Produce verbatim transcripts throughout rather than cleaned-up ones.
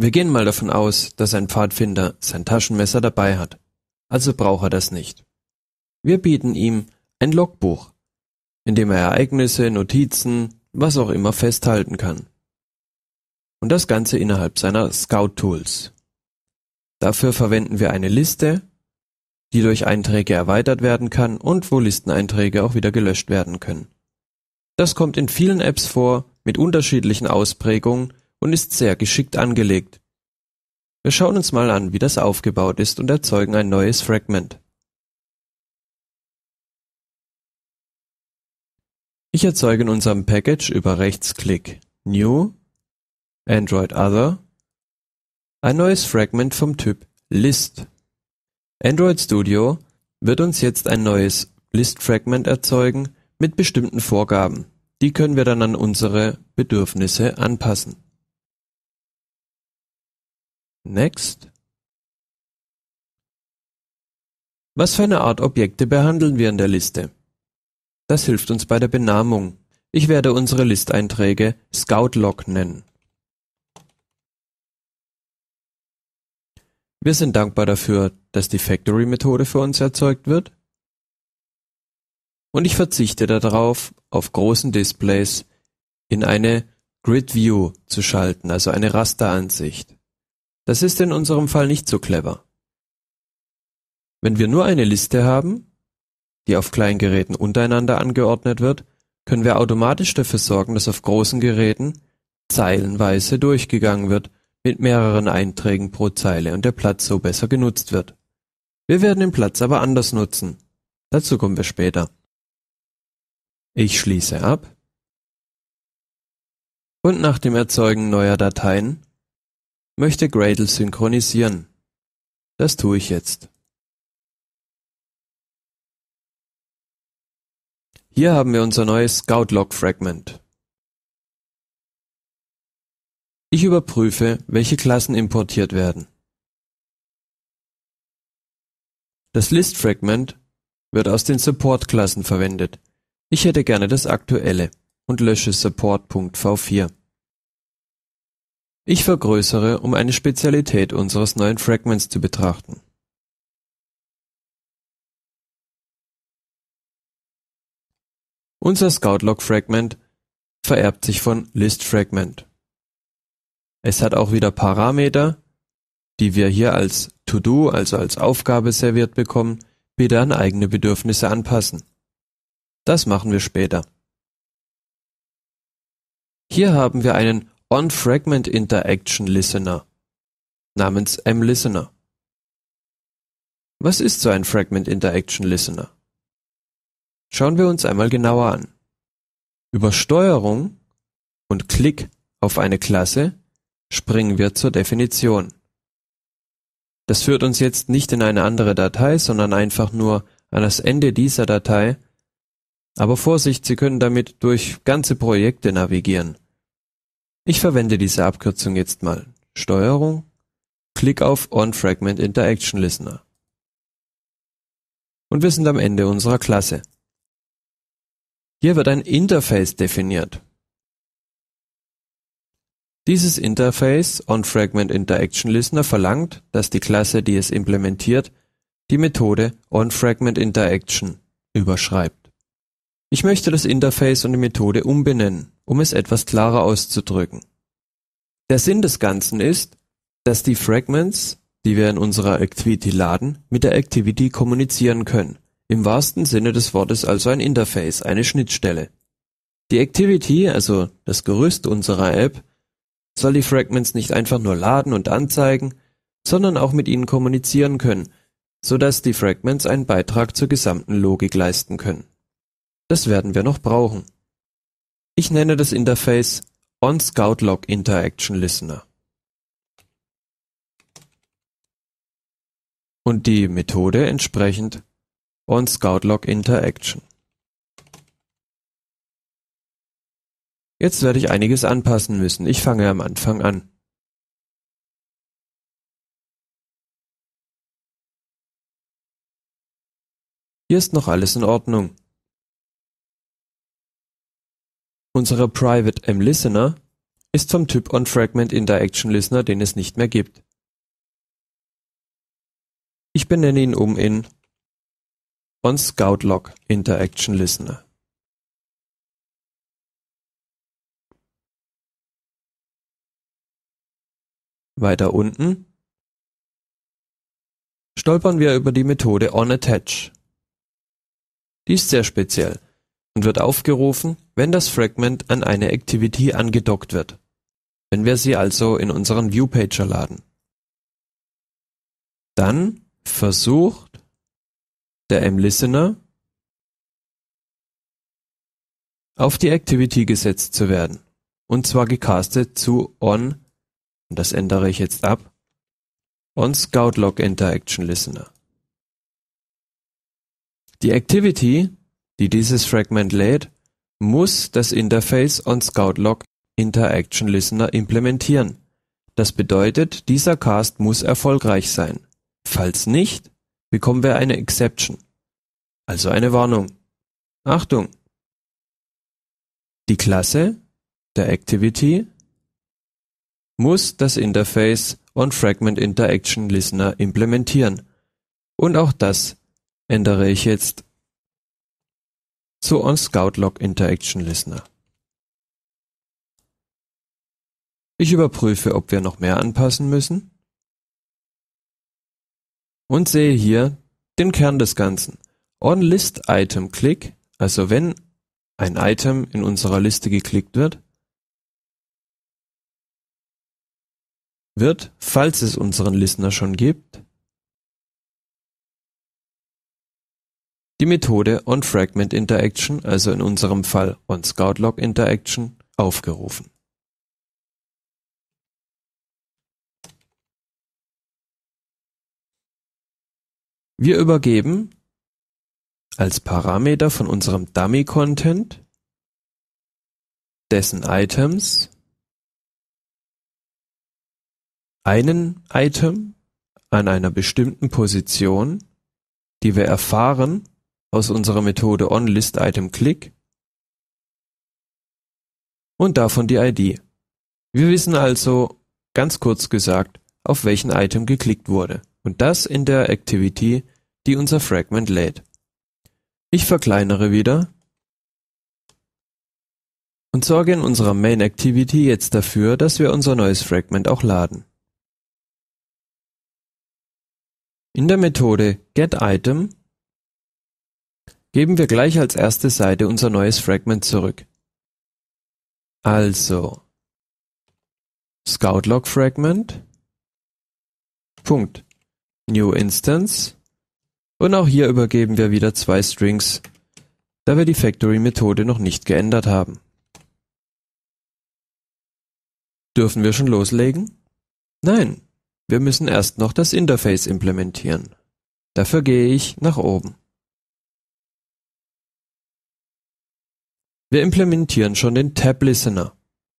Wir gehen mal davon aus, dass ein Pfadfinder sein Taschenmesser dabei hat, also braucht er das nicht. Wir bieten ihm ein Logbuch, in dem er Ereignisse, Notizen, was auch immer festhalten kann. Und das Ganze innerhalb seiner Scout-Tools. Dafür verwenden wir eine Liste, die durch Einträge erweitert werden kann und wo Listeneinträge auch wieder gelöscht werden können. Das kommt in vielen Apps vor, mit unterschiedlichen Ausprägungen und ist sehr geschickt angelegt. Wir schauen uns mal an, wie das aufgebaut ist und erzeugen ein neues Fragment. Ich erzeuge in unserem Package über Rechtsklick New, Android Other, ein neues Fragment vom Typ List. Android Studio wird uns jetzt ein neues List-Fragment erzeugen mit bestimmten Vorgaben. Die können wir dann an unsere Bedürfnisse anpassen. Next. Was für eine Art Objekte behandeln wir in der Liste? Das hilft uns bei der Benamung. Ich werde unsere Listeinträge Scout-Log nennen. Wir sind dankbar dafür, dass die Factory-Methode für uns erzeugt wird. Und ich verzichte darauf, auf großen Displays in eine Grid View zu schalten, also eine Rasteransicht. Das ist in unserem Fall nicht so clever. Wenn wir nur eine Liste haben, die auf kleinen Geräten untereinander angeordnet wird, können wir automatisch dafür sorgen, dass auf großen Geräten zeilenweise durchgegangen wird, mit mehreren Einträgen pro Zeile und der Platz so besser genutzt wird. Wir werden den Platz aber anders nutzen. Dazu kommen wir später. Ich schließe ab und nach dem Erzeugen neuer Dateien möchte Gradle synchronisieren. Das tue ich jetzt. Hier haben wir unser neues Scout-Log-Fragment. Ich überprüfe, welche Klassen importiert werden. Das List-Fragment wird aus den Support-Klassen verwendet. Ich hätte gerne das aktuelle und lösche support Punkt v vier. Ich vergrößere, um eine Spezialität unseres neuen Fragments zu betrachten. Unser Scout-Log-Fragment vererbt sich von List-Fragment. Es hat auch wieder Parameter, die wir hier als To-Do, also als Aufgabe serviert bekommen, bitte an eigene Bedürfnisse anpassen. Das machen wir später. Hier haben wir einen On-Fragment-Interaction-Listener namens mListener. Was ist so ein Fragment-Interaction-Listener? Schauen wir uns einmal genauer an. Über Steuerung und Klick auf eine Klasse springen wir zur Definition. Das führt uns jetzt nicht in eine andere Datei, sondern einfach nur an das Ende dieser Datei. Aber Vorsicht, Sie können damit durch ganze Projekte navigieren. Ich verwende diese Abkürzung jetzt mal. Steuerung, Klick auf On-Fragment-Interaction-Listener. Und wir sind am Ende unserer Klasse. Hier wird ein Interface definiert. Dieses Interface OnFragmentInterActionListener verlangt, dass die Klasse, die es implementiert, die Methode OnFragmentInterAction überschreibt. Ich möchte das Interface und die Methode umbenennen, um es etwas klarer auszudrücken. Der Sinn des Ganzen ist, dass die Fragments, die wir in unserer Activity laden, mit der Activity kommunizieren können. Im wahrsten Sinne des Wortes also ein Interface, eine Schnittstelle. Die Activity, also das Gerüst unserer App, soll die Fragments nicht einfach nur laden und anzeigen, sondern auch mit ihnen kommunizieren können, sodass die Fragments einen Beitrag zur gesamten Logik leisten können. Das werden wir noch brauchen. Ich nenne das Interface OnScoutLogInterActionListener. Und die Methode entsprechend OnScoutLogInterAction. Jetzt werde ich einiges anpassen müssen. Ich fange am Anfang an. Hier ist noch alles in Ordnung. Unsere Private mListener ist vom Typ OnFragmentInterActionListener, den es nicht mehr gibt. Ich benenne ihn um in OnScoutLogInterActionListener. Weiter unten stolpern wir über die Methode onAttach. Die ist sehr speziell und wird aufgerufen, wenn das Fragment an eine Activity angedockt wird, wenn wir sie also in unseren Viewpager laden. Dann versucht der mListener auf die Activity gesetzt zu werden, und zwar gecastet zu on, und das ändere ich jetzt ab, OnScoutLogInterActionListener. Die Activity, die dieses Fragment lädt, muss das Interface OnScoutLogInterActionListener implementieren. Das bedeutet, dieser Cast muss erfolgreich sein. Falls nicht, bekommen wir eine Exception, also eine Warnung. Achtung! Die Klasse der Activity muss das Interface OnFragmentInterActionListener implementieren. Und auch das ändere ich jetzt zu OnScoutLogInterActionListener. Ich überprüfe, ob wir noch mehr anpassen müssen und sehe hier den Kern des Ganzen. OnListItemClick, also wenn ein Item in unserer Liste geklickt wird, wird, falls es unseren Listener schon gibt, die Methode OnFragmentInterAction, also in unserem Fall OnScoutLogInterAction, aufgerufen. Wir übergeben als Parameter von unserem Dummy-Content dessen Items einen Item an einer bestimmten Position, die wir erfahren aus unserer Methode OnListItemClick, und davon die I D. Wir wissen also, ganz kurz gesagt, auf welchen Item geklickt wurde, und das in der Activity, die unser Fragment lädt. Ich verkleinere wieder und sorge in unserer Main Activity jetzt dafür, dass wir unser neues Fragment auch laden. In der Methode getItem geben wir gleich als erste Seite unser neues Fragment zurück. Also ScoutLogFragment, Punkt, New Instance, und auch hier übergeben wir wieder zwei Strings, da wir die Factory-Methode noch nicht geändert haben. Dürfen wir schon loslegen? Nein, wir müssen erst noch das Interface implementieren. Dafür gehe ich nach oben. Wir implementieren schon den Tab-Listener.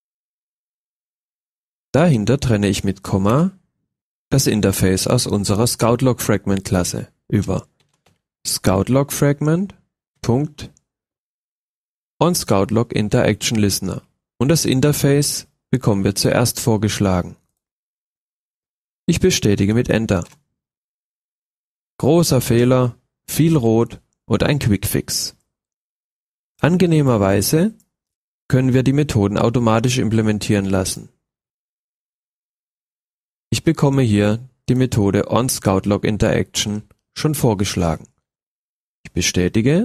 Dahinter trenne ich mit Komma das Interface aus unserer ScoutLogFragment-Klasse über ScoutLogFragment, Punkt, OnScoutLogInterActionListener, und das Interface bekommen wir zuerst vorgeschlagen. Ich bestätige mit Enter. Großer Fehler, viel Rot und ein Quickfix. Angenehmerweise können wir die Methoden automatisch implementieren lassen. Ich bekomme hier die Methode OnScoutLogInterAction schon vorgeschlagen. Ich bestätige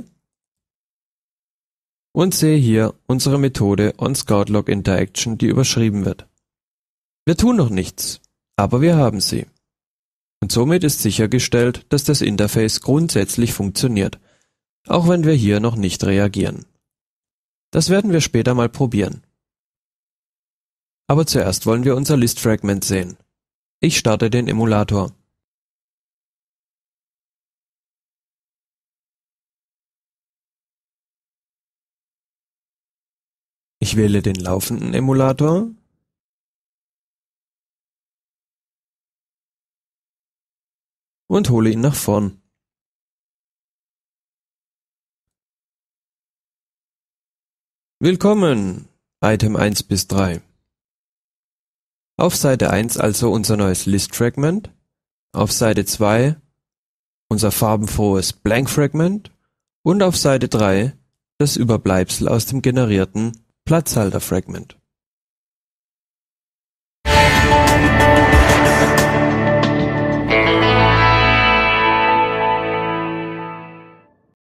und sehe hier unsere Methode OnScoutLogInterAction, die überschrieben wird. Wir tun noch nichts, aber wir haben sie. Und somit ist sichergestellt, dass das Interface grundsätzlich funktioniert, auch wenn wir hier noch nicht reagieren. Das werden wir später mal probieren. Aber zuerst wollen wir unser List-Fragment sehen. Ich starte den Emulator. Ich wähle den laufenden Emulator und hole ihn nach vorn. Willkommen, Item eins bis drei. Auf Seite eins also unser neues List-Fragment, auf Seite zwei unser farbenfrohes Blank-Fragment und auf Seite drei das Überbleibsel aus dem generierten Platzhalter-Fragment.